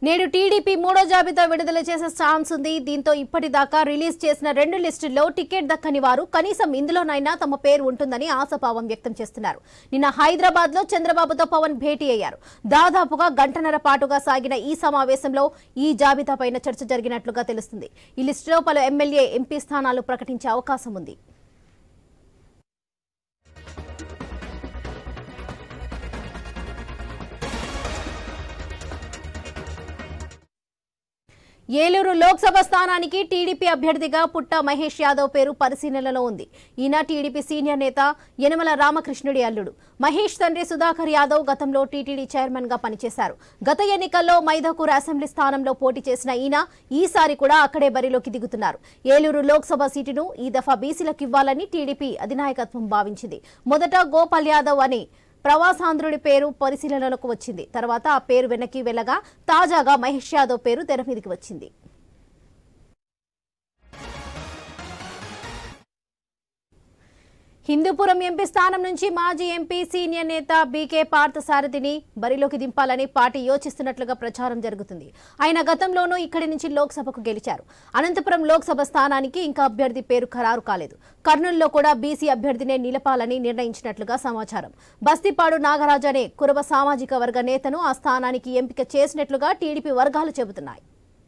నేడు టీడీపీ మూడో జాబితా విడుదల చేసే ఛాన్స్ ఉంది. దీంతో ఇప్పటిదాకా రిలీజ్ చేసిన 2 లిస్టుల్లో టికెట్ దక్కని వారు కనీసం ఇందులోనైనా తమ పేరు ఉంటుందని ఆశాభావం వ్యక్తం చేస్తున్నారు. నిన్న హైదరాబాద్ లో చంద్రబాబుతో పవన్ భేటీ అయ్యారు. దాదాపుగా గంటన్నర పాటుగా సాగిన ఈ సమావేశంలో ఈ జాబితాపైన చర్చ జరిగినట్లుగా తెలుస్తుంది. ఈ లిస్టులో పలు ఎమ్మెల్యే, ఎంపీ స్థానాలు ప్రకటించే అవకాశం ఉంది. ఏలూరు లోక్సభ స్థానానికి టీడీపీ అభ్యర్థిగా పుట్ట మహేష్ యాదవ్ పేరు పరిశీలనలో ఉంది. ఈయన టీడీపీ సీనియర్ నేత యనమల రామకృష్ణుడి అల్లుడు. మహేష్ తండ్రి సుధాకర్ యాదవ్ గతంలో టీటీడీ చైర్మన్ గా పనిచేశారు. గత ఎన్నికల్లో మైదకూరు అసెంబ్లీ స్థానంలో పోటీ చేసిన ఈయన ఈసారి కూడా అక్కడే బరిలోకి దిగుతున్నారు. ఏలూరు లోక్సభ సీటును ఈ దఫా బీసీలకు ఇవ్వాలని టీడీపీ అధినాయకత్వం భావించింది. మొదట గోపాల్ యాదవ్ అని ప్రవాసాంధ్రుడి పేరు పరిశీలనలోకి వచ్చింది. తర్వాత ఆ పేరు వెనక్కి వెళ్లగా తాజాగా మహేష్ యాదవ్ పేరు తెర మీదకి వచ్చింది. హిందూపురం ఎంపీ స్థానం నుంచి మాజీ ఎంపీ, సీనియర్ నేత బీకే పార్థసారథిని బరిలోకి దింపాలని పార్టీ యోచిస్తున్నట్లుగా ప్రచారం జరుగుతుంది. ఆయన గతంలోనూ ఇక్కడి నుంచి లోక్సభకు గెలిచారు. అనంతపురం లోక్సభ స్థానానికి ఇంకా అభ్యర్థి పేరు ఖరారు కాలేదు. కర్నూలులో కూడా బీసీ అభ్యర్థినే నిలపాలని నిర్ణయించినట్లుగా సమాచారం. బస్తిపాడు నాగరాజు అనే కురబ సామాజిక వర్గ నేతను ఆ స్థానానికి ఎంపిక చేసినట్లుగా టీడీపీ వర్గాలు చెబుతున్నాయి.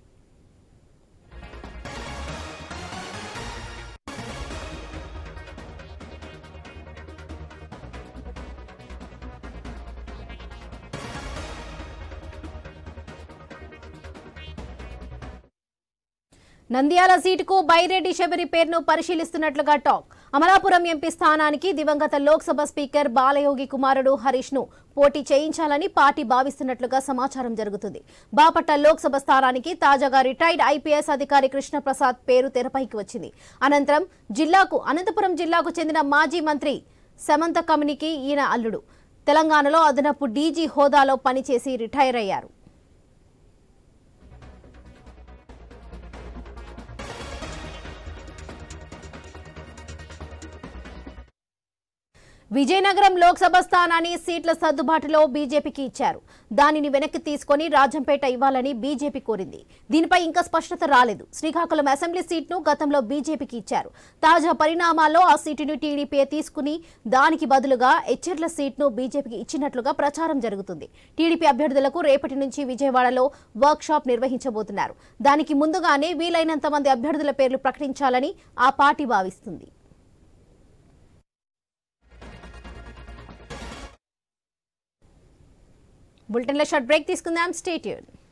నంద్యాల సీటుకు బైరెడ్డి శబరి పేరును పరిశీలిస్తున్నట్లుగా టాక్. అమలాపురం ఎంపీ స్థానానికి దివంగత లోక్సభ స్పీకర్ బాలయోగి కుమారుడు హరీష్ ను పోటీ చేయించాలని పార్టీ భావిస్తున్నట్లుగా సమాచారం జరుగుతుంది. బాపట్ల లోక్సభ స్థానానికి తాజాగా రిటైర్డ్ ఐపీఎస్ అధికారి కృష్ణప్రసాద్ పేరు తెరపైకి వచ్చింది. అనంతపురం జిల్లాకు చెందిన మాజీ మంత్రి సమంత కమినికి ఈయన అల్లుడు. తెలంగాణలో అదనపు డీజీ హోదాలో పనిచేసి రిటైర్ అయ్యారు. విజయనగరం లోక్సభ స్థానాన్ని సీట్ల సర్దుబాటులో బీజేపీకి ఇచ్చారు. దానిని వెనక్కి తీసుకుని రాజంపేట ఇవ్వాలని బీజేపీ కోరింది. దీనిపై ఇంకా స్పష్టత రాలేదు. శ్రీకాకుళం అసెంబ్లీ సీట్ను గతంలో బీజేపీకి ఇచ్చారు. తాజా పరిణామాల్లో ఆ సీటును టీడీపీ తీసుకుని దానికి బదులుగా ఎచ్చెర్ల సీట్ను బీజేపీకి ఇచ్చినట్లుగా ప్రచారం జరుగుతుంది. టీడీపీ అభ్యర్థులకు రేపటి నుంచి విజయవాడలో వర్క్ షాప్ నిర్వహించబోతున్నారు. దానికి ముందుగానే వీలైనంత మంది అభ్యర్థుల పేర్లు ప్రకటించాలని ఆ పార్టీ భావిస్తుంది. బులెటిన్లో షార్ట్ బ్రేక్ తీసుకుందాం. Stay tune.